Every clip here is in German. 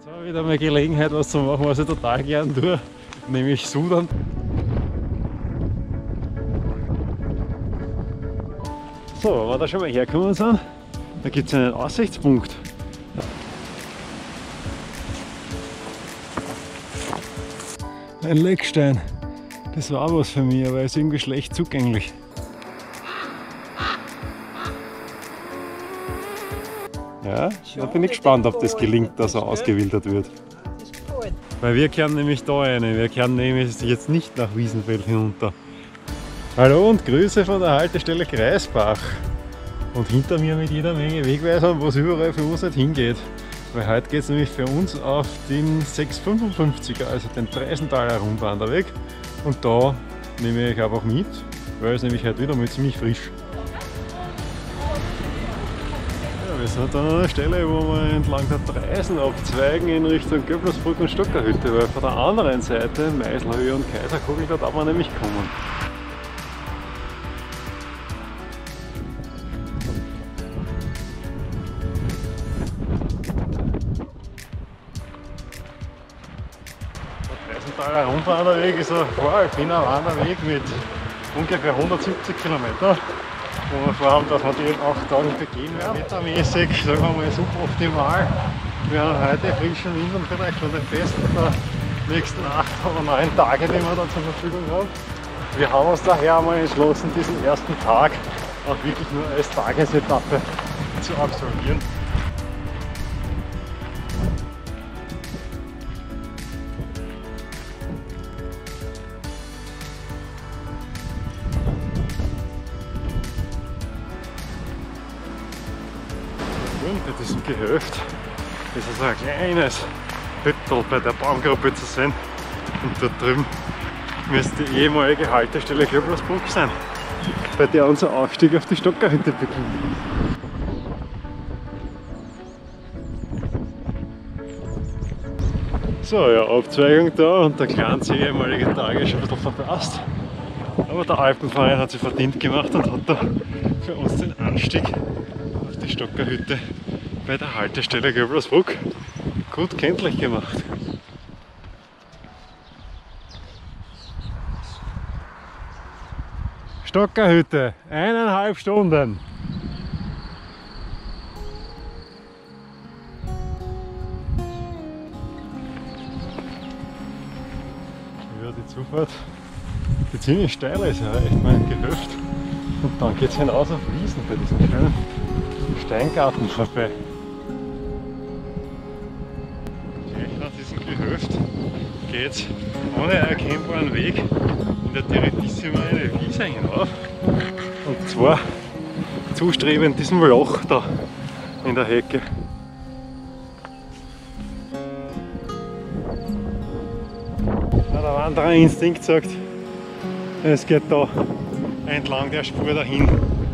habe wieder mal Gelegenheit, was zu machen, was ich total gern tue, nämlich Sudern. So, wenn wir da schon mal hergekommen sind, da gibt es einen Aussichtspunkt. Ein Leckstein, das war was für mich, aber er ist irgendwie schlecht zugänglich. Ja, da bin ich gespannt, ob das gelingt, dass er ausgewildert wird. Weil wir kehren nämlich da rein, wir kehren nämlich jetzt nicht nach Wiesenfeld hinunter. Hallo und Grüße von der Haltestelle Kreisbach. Und hinter mir mit jeder Menge Wegweisern, wo es überall für uns nicht hingeht. Weil heute geht es nämlich für uns auf den 655er, also den Treisenthaler Rundwanderweg. Und da nehme ich einfach mit, weil es nämlich heute wieder mal ziemlich frisch. Ja, wir sind dann an einer Stelle, wo wir entlang der Treisen abzweigen in Richtung Göblersbrück und Stockerhütte, weil von der anderen Seite, Meißlhöhe und Kaiserkogel, da darf man nämlich kommen. Der Rundwanderweg ist ein alpiner Wanderweg mit ungefähr 170 Kilometern, wo wir vorhaben, dass wir die in 8 Tagen begehen werden. Wettermäßig, sagen wir mal, suboptimal. Wir haben heute frischen Wind und vielleicht schon den Besten der nächsten 8 oder 9 Tage, die wir dann zur Verfügung haben. Wir haben uns daher einmal entschlossen, diesen ersten Tag auch wirklich nur als Tagesetappe zu absolvieren. Bei diesem Gehöft ist also ein kleines Hüttel bei der Baumgruppe zu sehen, und dort drüben müsste die ehemalige Haltestelle Göblersbrück sein, bei der unser Aufstieg auf die Stockerhütte beginnt. So, ja, Abzweigung da und der kleine ehemalige Tag ist schon ein bisschen verpasst, aber der Alpenverein hat sich verdient gemacht und hat da für uns den Anstieg auf die Stockerhütte bei der Haltestelle Göblersbrück gut kenntlich gemacht. Stockerhütte, 1,5 Stunden. Ja, die Zufahrt, die ziemlich steil ist, erreicht mein Gehöft. Und dann geht es hinaus auf Wiesen bei diesem kleinen Steingarten vorbei. Nach diesem Gehöft geht es ohne erkennbaren Weg in der Direttissima eine Wiese hinauf. Und zwar zustrebend diesem Loch da in der Hecke. Ja, der Wandererinstinkt sagt, es geht da entlang der Spur dahin.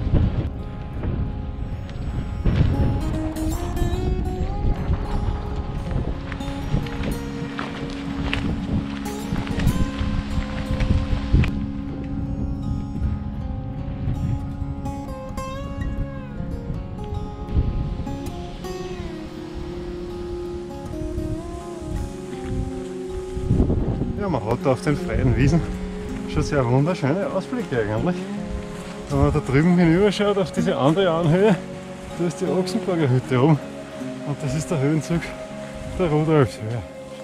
Ja, man hat da auf den freien Wiesen schon sehr wunderschöne Ausblicke eigentlich. Wenn man da drüben hinüber schaut auf diese andere Anhöhe, da ist die Ochsenburger Hütte oben und das ist der Höhenzug der Rudolfshöhe.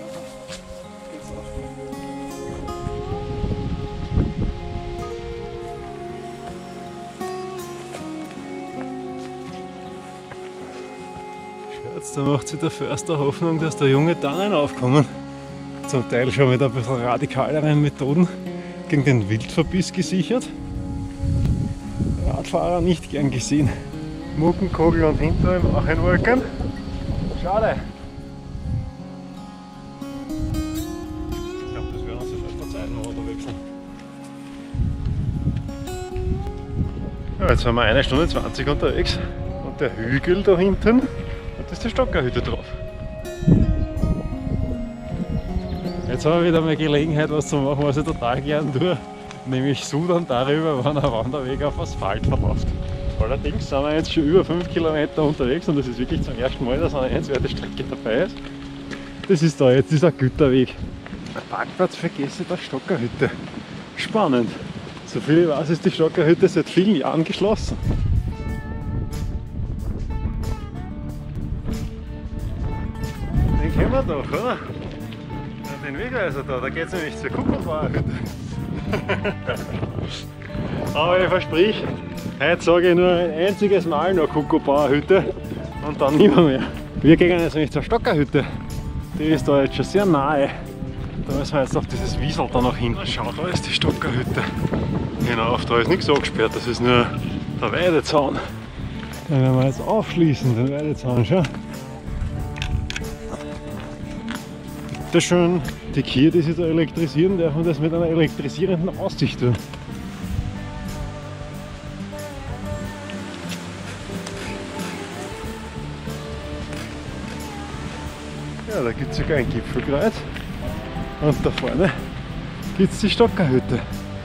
Schaut, da macht sich der Förster Hoffnung, dass da junge Tannen aufkommen. Zum Teil schon mit ein bisschen radikaleren Methoden gegen den Wildverbiss gesichert. Radfahrer nicht gern gesehen. Muckenkogel und hinter ihm auch ein Wolken. Schade. Ich glaube, das werden uns sofort verzeihen, wenn wir da wechseln. Ja, jetzt sind wir 1 Stunde 20 unterwegs und der Hügel da hinten, und da ist die Stockerhütte drauf. Jetzt haben wir wieder mal Gelegenheit, was zu machen, was ich total gern tue, nämlich Sudern darüber, wenn ein Wanderweg auf Asphalt verläuft. Allerdings sind wir jetzt schon über 5 Kilometer unterwegs und das ist wirklich zum ersten Mal, dass eine nennenswerte Strecke dabei ist. Das ist da jetzt dieser Güterweg. Ein Parkplatz vergessen der Stockerhütte. Spannend. So viel ich weiß, ist die Stockerhütte seit vielen Jahren geschlossen. Den kennen wir doch, oder? Den Wegweiser da geht es nämlich zur Kuckuckbauerhütte. Aber ich versprich, heute sage ich nur ein einziges Mal noch Kuckuckbauerhütte und dann nimmer mehr. Wir gehen jetzt nämlich zur Stockerhütte. Die ist da jetzt schon sehr nahe. Da müssen wir jetzt auf dieses Wiesel da nach hinten schauen. Da ist die Stockerhütte. Hinauf, da ist nichts angesperrt, das ist nur der Weidezaun. Den werden wir jetzt aufschließen, den Weidezaun, schau. Bitte schön, die Kühe, die sich da elektrisieren, darf man das mit einer elektrisierenden Aussicht tun. Ja, da gibt es sogar ein Gipfelkreuz und da vorne gibt es die Stockerhütte.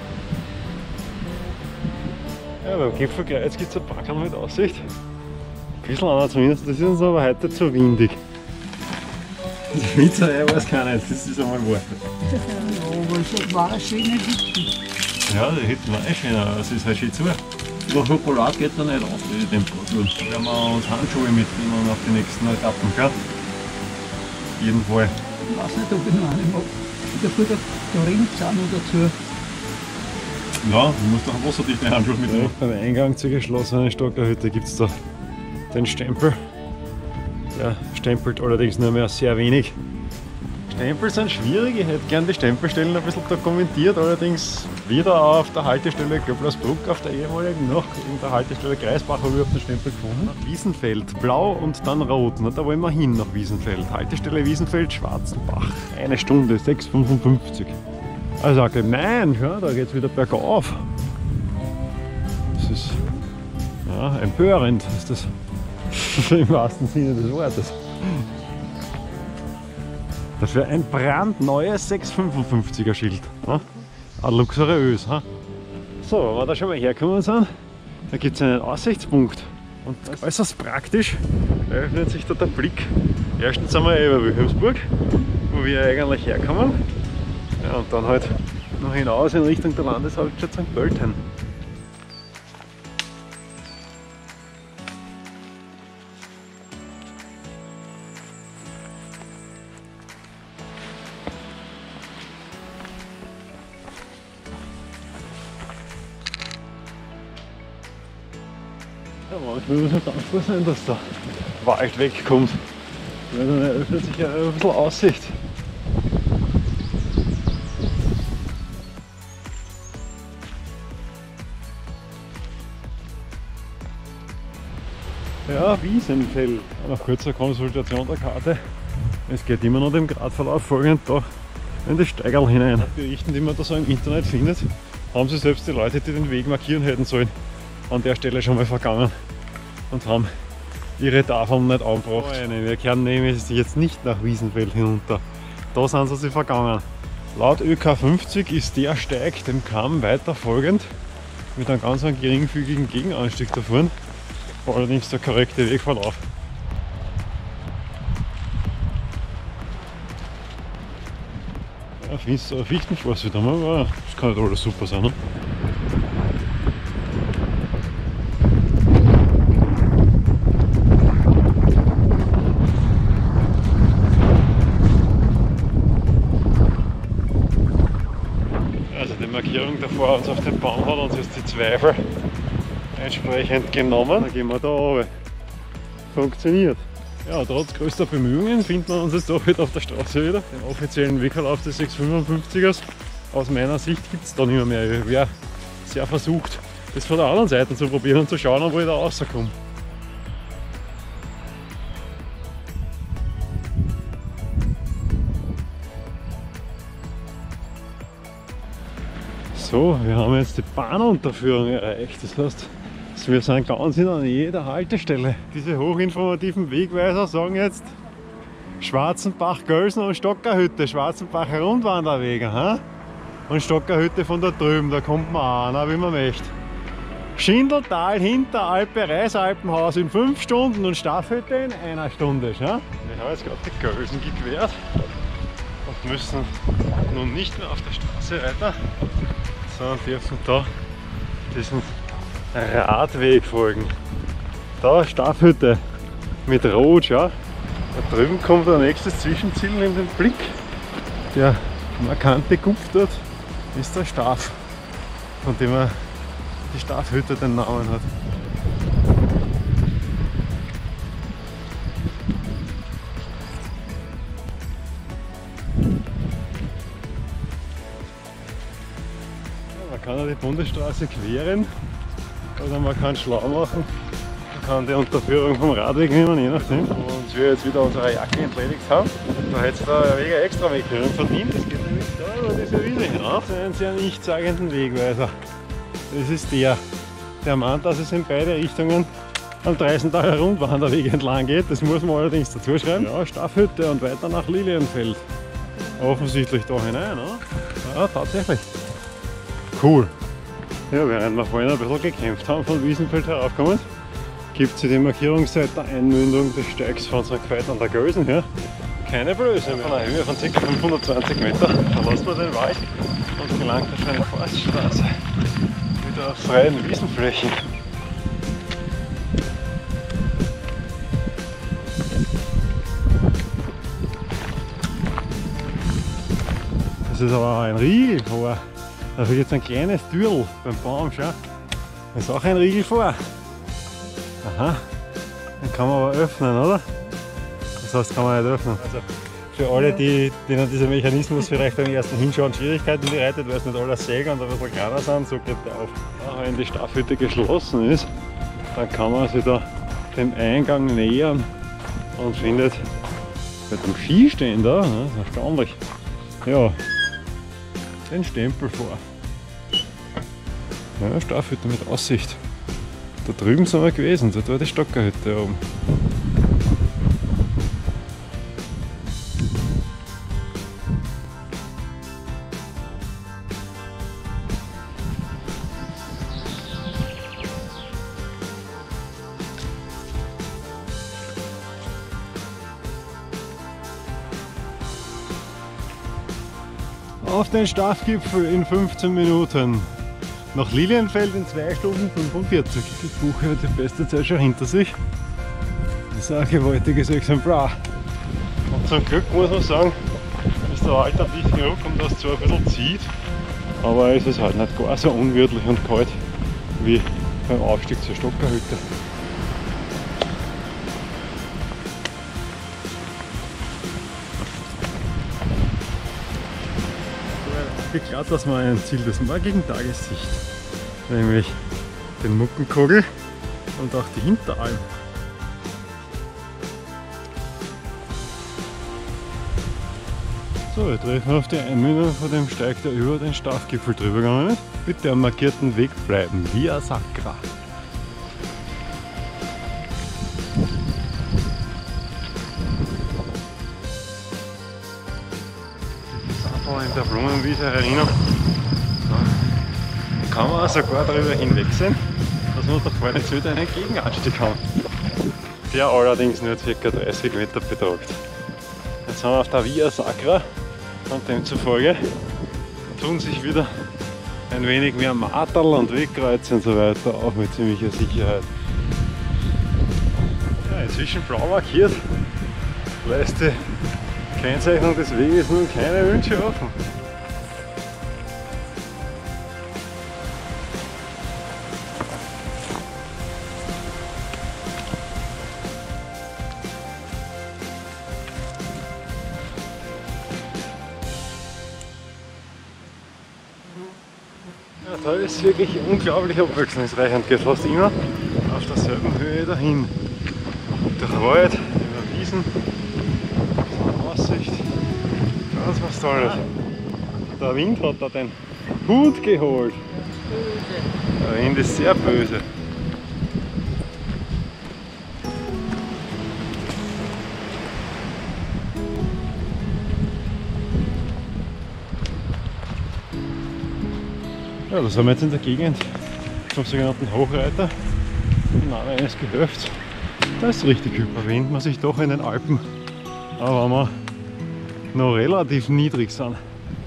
Ja, beim Gipfelkreuz gibt es ein Park mit Aussicht. Ein bisschen anders zumindest, das ist uns aber heute zu windig. Die Pizza, ich weiß keiner, das ist einmal wahr. Ja, aber es war eine schöne Hütte. Ja, die Hütten waren eh schön, aber es ist halt schön zu. Über Schokolade geht da nicht auf, die Temperatur. Da werden wir uns Handschuhe mitnehmen auf die nächsten Etappen, gell? Jeden Fall. Ich weiß nicht, ob ich noch eine mag. Da rinnt es auch noch dazu. Ja, du musst auch wasserdichte Handschuhe mitnehmen. Beim Eingang zur geschlossenen Stockerhütte gibt es da den Stempel. Der stempelt allerdings nur mehr sehr wenig. Stempel sind schwierig, ich hätte gerne die Stempelstellen ein bisschen dokumentiert, allerdings wieder auf der Haltestelle Göblersbruck, auf der ehemaligen noch in der Haltestelle Kreisbach habe ich auf den Stempel gefunden. Wiesenfeld, blau und dann rot, na, da wollen wir hin nach Wiesenfeld. Haltestelle Wiesenfeld, Schwarzenbach, 1 Stunde, 6,55. Also okay, nein, ja, da geht es wieder bergauf. Das ist ja, empörend, ist das im wahrsten Sinne des Wortes. Das wäre ein brandneues 6,55er Schild. Ja? Ein luxuriös. Ja? So, wenn wir da schon mal hergekommen sind, da gibt es einen Aussichtspunkt. Und äußerst praktisch eröffnet sich da der Blick. Erstens sind wir über Wilhelmsburg, wo wir eigentlich herkommen. Ja, und dann halt noch hinaus in Richtung der Landeshauptstadt St. Pölten. Ja, manchmal muss man dankbar sein, dass der Wald wegkommt. Weil dann eröffnet sich ja ein bisschen Aussicht. Ja, Wiesenfeld. Nach kurzer Konsultation der Karte. Es geht immer noch dem Gradverlauf folgend da in das Steigerl hinein. Die Berichten, die man da so im Internet findet, haben sie selbst die Leute, die den Weg markieren hätten sollen, an der Stelle schon mal vergangen und haben ihre Tafeln nicht angebracht. Wir kehren nämlich jetzt nicht nach Wiesenfeld hinunter. Da sind sie vergangen. Laut ÖK50 ist der Steig dem Kamm weiter folgend mit einem ganz geringfügigen Gegenanstieg da vorne. Allerdings der korrekte Wegverlauf. Ja, findest du eine Fichtenforst wieder mal, aber das kann nicht alles super sein. Ne? Also die Markierung davor uns auf den Baum hat uns jetzt die Zweifel entsprechend genommen. Dann gehen wir da runter. Funktioniert. Ja, trotz größter Bemühungen finden wir uns jetzt doch wieder auf der Straße wieder. Den offiziellen Wegverlauf des 655ers. Aus meiner Sicht gibt es da nicht mehr. Ich wäre sehr versucht, das von der anderen Seite zu probieren und zu schauen, wo ich da rauskomme. So, wir haben jetzt die Bahnunterführung erreicht. Das heißt, wir sind ganz in der Nähe der Haltestelle. Diese hochinformativen Wegweiser sagen jetzt Schwarzenbach, Gölsen und Stockerhütte. Schwarzenbach Rundwanderwege. He? Und Stockerhütte von da drüben, da kommt man an, wie man möchte. Schindeltal, Hinteralpe, Reisalpenhaus in 5 Stunden und Staffhütte in 1 Stunde. He? Wir haben jetzt gerade die Gölsen gequert und müssen nun nicht mehr auf der Straße weiter, sondern dürfen da diesen Radweg folgen. Da Staffhütte mit Rot, ja. Da drüben kommt der nächste Zwischenziel in den Blick. Der markante Gupf dort ist der Staff, von dem die Staffhütte den Namen hat. Man kann ja die Bundesstraße queren oder man kann schlau machen. Man kann die Unterführung vom Radweg nehmen, je nachdem. Und wir jetzt wieder unsere Jacke entledigt haben, da hätte es da eine extra Wegführung verdient. Das geht nämlich da über diese Wiese hinauf. Das ist ein sehr nichtssagenden Wegweiser. Das ist der meint, dass es in beide Richtungen am Dreisenthaler Rundwanderweg entlang geht. Das muss man allerdings dazu schreiben. Ja, Staffhütte und weiter nach Lilienfeld. Offensichtlich da hinein, ne? Ja, tatsächlich. Cool. Ja, während wir vorhin ein bisschen gekämpft haben, von Wiesenfeld heraufkommend, gibt es die Markierung seit der Einmündung des Steigs von St. Veit an der Gölsen her keine Blöße mehr. Von einer Höhe von ca. 520 Meter verlassen wir den Wald und gelangt auf eine Forststraße wieder auf freien Wiesenflächen. Das ist aber ein Riegel vor. Da wird jetzt ein kleines Türl beim Baum, schau. Da ist auch ein Riegel vor. Aha, den kann man aber öffnen, oder? Das heißt, kann man nicht öffnen. Also für alle, denen dieser Mechanismus vielleicht beim ersten Hinschauen Schwierigkeiten bereitet, weil es nicht alles sägen und ein bisschen kleiner sind, so geht der auf. Ja, wenn die Staffhütte geschlossen ist, dann kann man sich da dem Eingang nähern und findet bei dem Skiständer, das ist erstaunlich, ja, den Stempel vor. Ja, Staffhütte mit Aussicht. Da drüben sind wir gewesen, dort war die Stockerhütte oben. Auf den Staffgipfel in 15 Minuten. Nach Lilienfeld in 2 Stunden 45. Das Buch hat die beste Zeit schon hinter sich. Das ist ein gewaltiges Exemplar. Und zum Glück muss man sagen, ist der Wald ein bisschen genug, um das zwar ein bisschen zieht, aber es ist halt nicht gar so unwirtlich und kalt wie beim Aufstieg zur Stockerhütte. Klar, dass man ein Ziel des morgigen Tages sieht, nämlich den Muckenkogel und auch die Hinteralm. So, wir treffen auf die Einmündung von dem Steig, der über den Staffgipfel drüber gegangen ist. Bitte am markierten Weg bleiben, Via Sacra. In der Blumenwiese erinnern, da kann man sogar darüber hinwegsehen, dass man da vorne jetzt wieder einen Gegenanstieg haben, der allerdings nur ca. 30 Meter beträgt. Jetzt sind wir auf der Via Sacra und demzufolge tun sich wieder ein wenig mehr Marterl und Wegkreuze und so weiter auf mit ziemlicher Sicherheit. Ja, inzwischen blau markiert, lässt die Kennzeichnung des Weges nun keine Wünsche offen. Ja, da ist wirklich unglaublich abwechslungsreich und geht fast immer auf derselben Höhe dahin. Durch Wald, über Wiesen. Aussicht, ganz was Tolles. Der Wind hat da den Hut geholt. Der Wind ist sehr böse. Ja, da sind wir jetzt in der Gegend vom sogenannten Hochreiter, im Namen eines Gehöfts. Da ist richtig überwindet man sich doch in den Alpen Aber wenn wir noch relativ niedrig sind.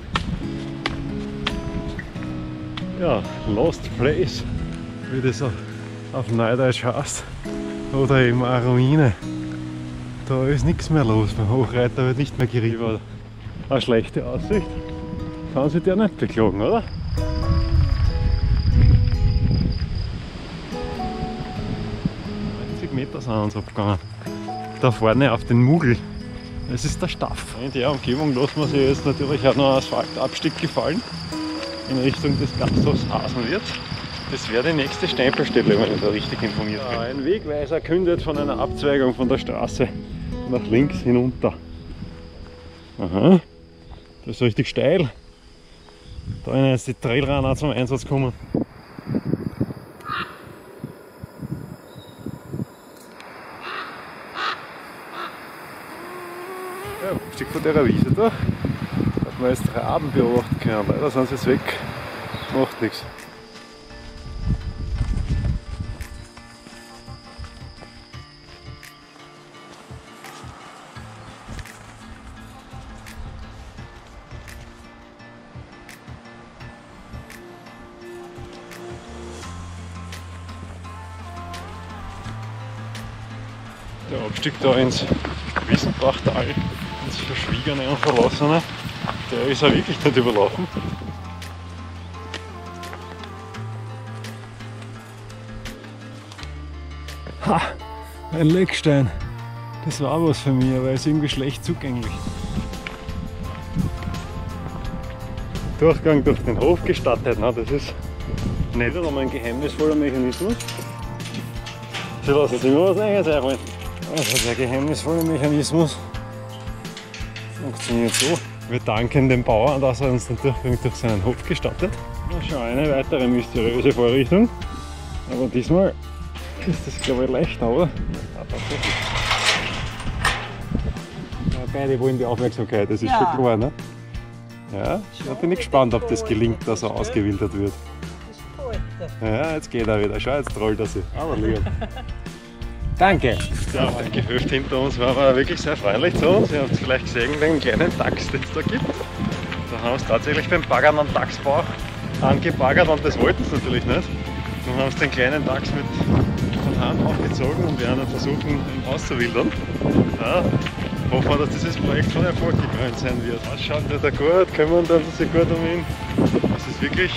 Ja, Lost Place, wie das auf Neudeutsch heißt. Oder eben eine Ruine. Da ist nichts mehr los. Beim Hochreiter wird nicht mehr geritten. Eine schlechte Aussicht. Kann sich der nicht beklagen, oder? 90 Meter sind uns abgegangen. Da vorne auf den Mugel. Das ist der Staff. In der Umgebung lassen wir sich jetzt natürlich auch noch ein Asphaltabstieg gefallen. In Richtung des Gasthofs Hasenwirt. Das wäre die nächste Stempelstelle, wenn ich da richtig informiert bin. Ein Wegweiser kündet von einer Abzweigung von der Straße nach links hinunter. Aha, das ist richtig steil. Da ist jetzt die Trailrunner zum Einsatz kommen. Ja, ein Stück von der Wiese da hat man jetzt Raben beobachten können. Leider sind sie jetzt weg, macht nichts. Der Abstieg da ins Wiesenbachtal, ins verschwiegene und verlassene, der ist ja wirklich nicht überlaufen. Ha! Ein Leckstein. Das war was für mich, aber er ist irgendwie schlecht zugänglich. Durchgang durch den Hof gestattet, na, das ist nicht einmal ein geheimnisvoller Mechanismus. Sie lassen sich immer was Eigenes einfallen. Also der geheimnisvolle Mechanismus funktioniert so. Wir danken dem Bauern, dass er uns den Durchgang durch seinen Hof gestattet. Na schau, eine weitere mysteriöse Vorrichtung. Aber diesmal ist das, glaube ich, leichter, oder? Ja, beide wollen die Aufmerksamkeit, das ist schon klar, ne? Ja, da bin ich gespannt, ob das gelingt, dass er ausgewildert wird. Ja, jetzt geht er wieder. Schau, jetzt trollt er sich. Aber lieb. Danke! Ja, auf dem Gehöft hinter uns war man wirklich sehr freundlich zu uns. Ihr habt es vielleicht gesehen, den kleinen Dachs, den es da gibt. Da haben wir es tatsächlich beim Baggern am Dachsbauch angebaggert und das wollten sie natürlich nicht. Dann haben sie den kleinen Dachs von Hand aufgezogen und werden dann versuchen, ihn auszuwildern. Ja, hoffen wir, dass dieses Projekt von Erfolg gekrönt sein wird. Was schaut der da gut, kümmern sie sich gut um ihn. Das ist wirklich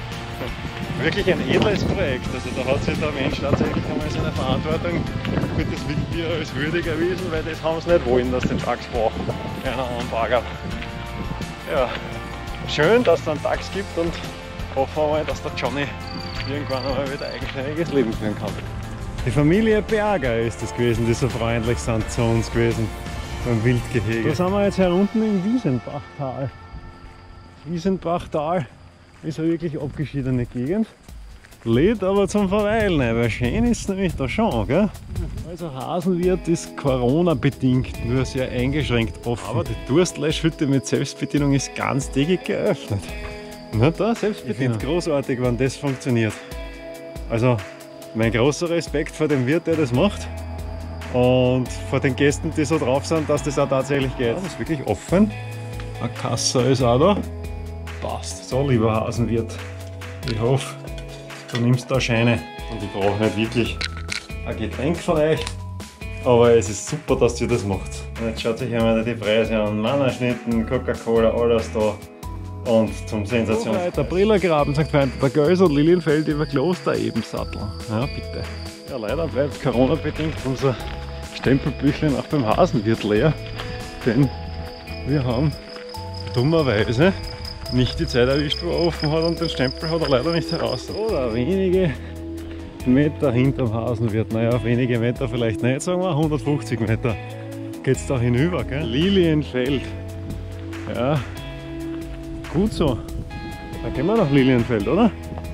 ein edles Projekt. Also da hat sich der Mensch tatsächlich einmal seine Verantwortung für das Wildtier als würdig erwiesen, weil das haben sie nicht wollen, dass den Dachsbauch einer anbaggert. Ja, schön, dass es einen Dachs gibt und hoffen wir mal, dass der Johnny irgendwann einmal wieder eigenständiges Leben führen kann. Die Familie Berger ist es gewesen, die so freundlich sind zu uns gewesen beim Wildgehege. Da sind wir jetzt herunten im Wiesenbachtal. Wiesenbachtal ist eine wirklich abgeschiedene Gegend. Lädt aber zum Verweilen, weil schön ist es nämlich da schon, gell? Also Hasenwirt ist Corona-bedingt nur sehr eingeschränkt offen. Aber die Durstlöschhütte mit Selbstbedienung ist ganztägig geöffnet. Na da, Selbstbedienung. Ich finde es großartig, wenn das funktioniert. Also mein großer Respekt vor dem Wirt, der das macht. Und vor den Gästen, die so drauf sind, dass das auch tatsächlich geht. Das ist wirklich offen. Eine Kasse ist auch da. Passt. So, lieber Hasenwirt, ich hoffe, du nimmst da Scheine. Und ich brauche nicht wirklich ein Getränk von euch, aber es ist super, dass ihr das macht. Und jetzt schaut sich einmal die Preise an. Mannerschnitten, Coca-Cola, alles da. Und zum Sensation. Der Brillergraben, sagt Freund, der Göls und Lilienfeld über Kloster Ebensattel. Ja, bitte. Ja, leider bleibt Corona-bedingt unser Stempelbüchlein auch beim Hasenwirt leer, denn wir haben dummerweise nicht die Zeit erwischt, wo er offen hat, und den Stempel hat er leider nicht heraus. Oder wenige Meter hinterm Hasenwirt. Naja, wenige Meter vielleicht nicht, sagen wir 150 Meter geht es da hinüber. Gell? Lilienfeld. Ja, gut so. Dann gehen wir nach Lilienfeld, oder?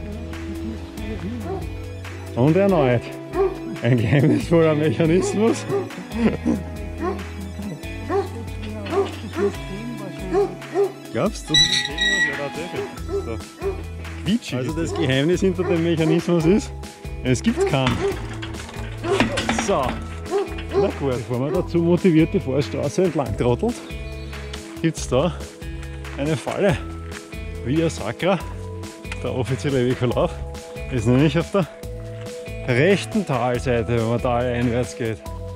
Und erneut ein geheimnisvoller Mechanismus. Glaubst du? So. Also das Geheimnis hinter dem Mechanismus ist, es gibt keinen. So, Na gut, bevor man dazu motiviert die Forststraße entlang trottelt, gibt es da eine Falle. Via Sacra, der offizielle Wegverlauf, ist nämlich auf der rechten Talseite, wenn man taleinwärts geht.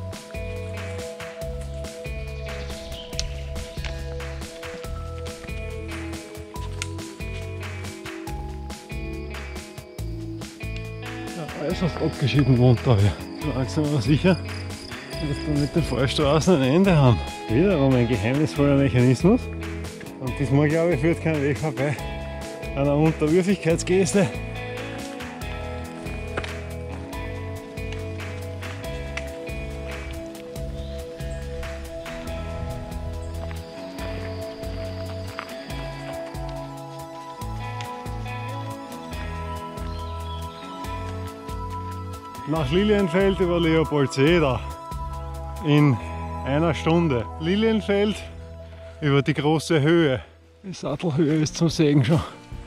Ja, alles fast abgeschieden wohnt da hier. Langsam aber sicher, dass wir mit den Fallstraßen ein Ende haben. Wiederum ein geheimnisvoller Mechanismus. Und diesmal, glaube ich, führt kein Weg vorbei einer Unterwürfigkeitsgeste. Nach Lilienfeld über Leopoldsee in einer Stunde. Lilienfeld über die große Höhe. Die Sattelhöhe ist zum Segen schon.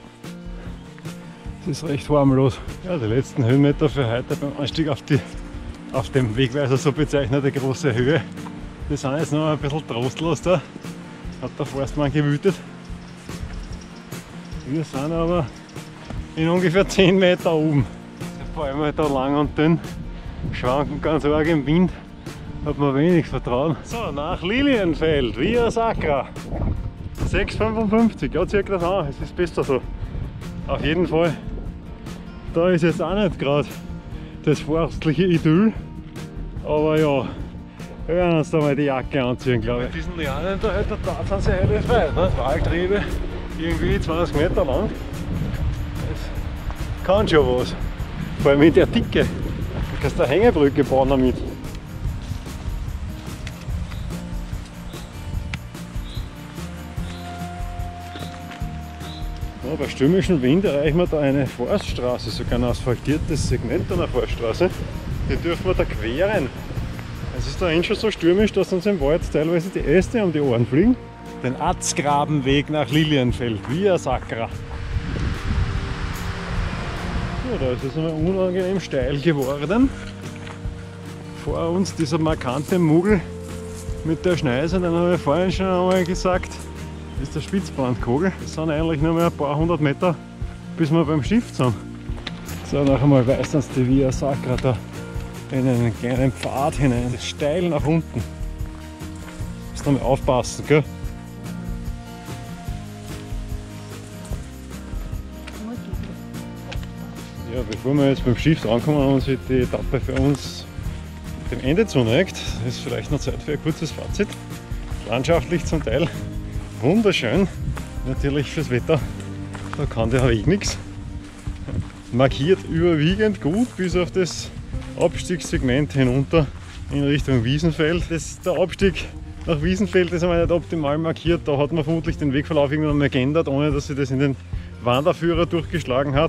Es ist recht harmlos. Ja, die letzten Höhenmeter für heute beim Anstieg auf dem Wegweiser so bezeichnete große Höhe. Die sind jetzt noch ein bisschen trostlos da. Hat der Forstmann gewütet. Wir sind aber in ungefähr 10 Meter oben. Vor allem da lang und dünn, schwanken ganz arg im Wind, hat man wenig Vertrauen. So, nach Lilienfeld, Via Sacra, 6,55, ja, zeigt das an, es ist besser so. Auf jeden Fall, da ist jetzt auch nicht gerade das forstliche Idyll, aber ja, wir werden uns da mal die Jacke anziehen, glaube ich. Mit diesen Lianen da, sind sie heute frei, ne? Waltriebe, irgendwie 20 Meter lang, das kann schon was. Vor allem in der Dicke. Du kannst eine Hängebrücke bauen damit. Ja, bei stürmischem Wind erreichen wir da eine Forststraße, sogar ein asphaltiertes Segment einer Forststraße. Die dürfen wir da queren. Es ist da schon so stürmisch, dass uns im Wald teilweise die Äste um die Ohren fliegen. Den Atzgrabenweg nach Lilienfeld, Via Sacra. Ja, da ist es einmal unangenehm steil geworden. Vor uns dieser markante Muggel mit der Schneise, den habe ich vorhin schon einmal gesagt, ist der Spitzbrandkogel. Das sind eigentlich nur mehr ein paar hundert Meter, bis wir beim Stift sind. So, noch einmal weist uns die Via Sacra da in einen kleinen Pfad hinein. Das ist steil nach unten. Musst du mal aufpassen, gell? Ja, bevor wir jetzt beim Stift ankommen und sich die Etappe für uns dem Ende zuneigt, ist vielleicht noch Zeit für ein kurzes Fazit. Landschaftlich zum Teil wunderschön, natürlich fürs Wetter, da kann der Weg nichts. Markiert überwiegend gut bis auf das Abstiegssegment hinunter in Richtung Wiesenfeld. Der Abstieg nach Wiesenfeld ist aber nicht optimal markiert, da hat man vermutlich den Wegverlauf irgendwann mal geändert, ohne dass sich das in den Wanderführer durchgeschlagen hat.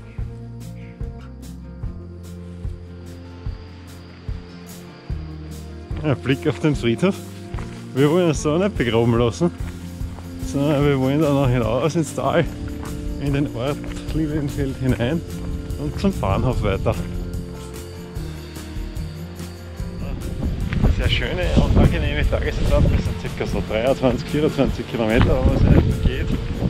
Ein Blick auf den Friedhof. Wir wollen uns da nicht begraben lassen, sondern wir wollen da noch hinaus ins Tal, in den Ort Lilienfeld hinein und zum Bahnhof weiter. Sehr schöne und angenehme Tagesetappe, das sind ca. so 23, 24 Kilometer, aber es eigentlich geht.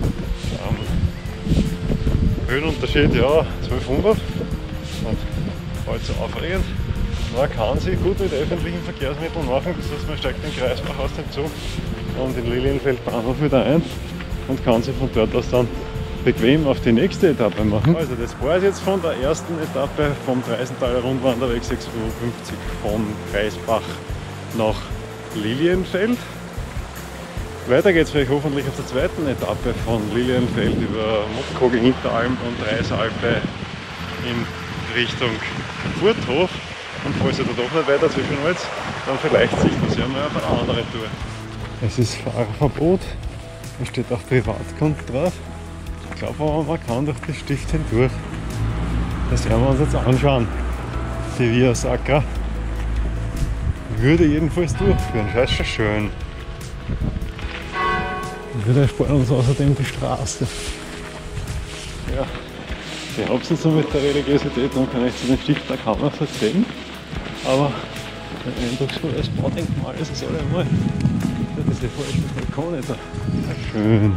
Höhenunterschied, ja, 1200 und halt so aufregend. Man kann sie gut mit öffentlichen Verkehrsmitteln machen, das heißt man steigt den Kreisbach aus dem Zug und in Lilienfeld Bahnhof wieder ein und kann sie von dort aus dann bequem auf die nächste Etappe machen. Also das war es jetzt von der ersten Etappe vom Dreisenthaler Rundwanderweg 655 von Kreisbach nach Lilienfeld. Weiter geht es vielleicht hoffentlich auf der zweiten Etappe von Lilienfeld über Mottkogel, Hinteralm und Reisalpe in Richtung Furthof. Und falls ihr da doch nicht weiter zwischenwollt, dann vielleicht sieht man sie einmal auf eine andere Tour. Es ist Fahrerverbot, es steht auch Privatgrund drauf. Ich glaube aber, man kann durch das Stift hindurch. Das werden wir uns jetzt anschauen. Die Via Sacra würde jedenfalls durchführen, das ist schon schön. Wir ersparen uns außerdem die Straße. Ja, die haben es so mit der Religiosität und kann ich zu dem Stift, da kann man es erzählen. Aber Ein eindrucksvolles Baudenkmal ist es allemal. Ja, diese falschen Balkone da. Schön.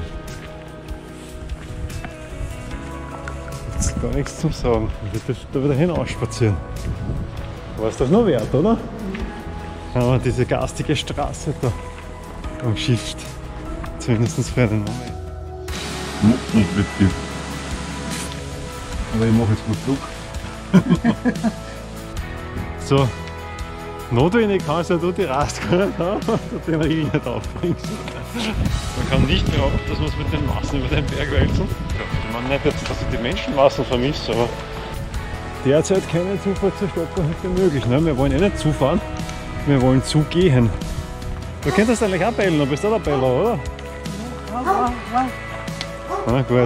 Jetzt ist gar nichts zum Sagen. Ich dürfte da wieder hinausspazieren. War es das noch wert, oder? Aber diese garstige Straße da umschifft. Zumindest für einen Moment. Macht nicht wirklich. Aber ich mache jetzt gut Druck. So, notwendig kannst du die Rast gar nicht haben, dass du den Riegel nicht aufbringst. Man kann nicht behaupten, dass man es mit den Massen über den Berg wälzen. Ich meine nicht jetzt, dass ich die Menschenmassen vermisse, aber derzeit keine Zufahrt zur Stockerhütte möglich. Ne? Wir wollen eh nicht zufahren, wir wollen zugehen. Du könntest eigentlich auch bellen, du bist auch der Beller, oder? Na gut.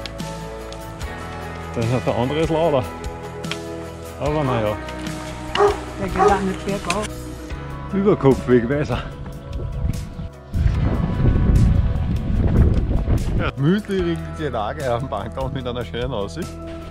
Der andere ist lauter. Aber naja. Der geht auch nicht bergauf. Überkopfwegweiser. Ja, gemütlich die Lage auf dem Bank mit einer schönen Aussicht.